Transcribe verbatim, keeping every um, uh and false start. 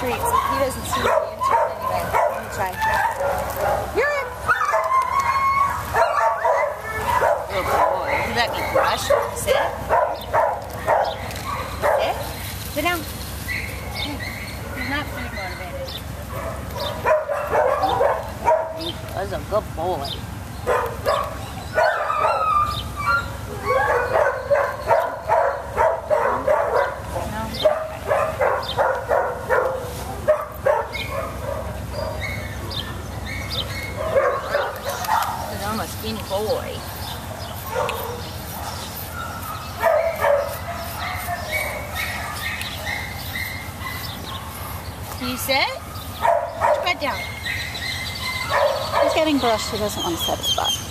treats. He doesn't seem to be into it anyway. Let me try. You're in. Good boy. You let me brush. Sit. Sit. Sit down. He's not food motivated. He was a good boy. I'm a skinny boy. Can you sit? Put your butt down. He's getting brushed. He doesn't want to set his butt.